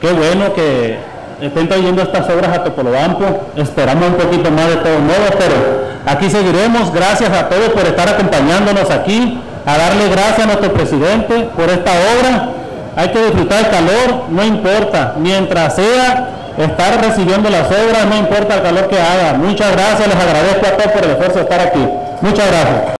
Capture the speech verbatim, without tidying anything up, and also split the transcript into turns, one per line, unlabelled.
qué bueno que estén trayendo estas obras a Topolobampo. Esperamos un poquito más de todos modos, pero aquí seguiremos. Gracias a todos por estar acompañándonos aquí, a darle gracias a nuestro presidente por esta obra. Hay que disfrutar el calor, no importa, mientras sea estar recibiendo las obras, no importa el calor que haga. Muchas gracias, les agradezco a todos por el esfuerzo de estar aquí. Muchas gracias.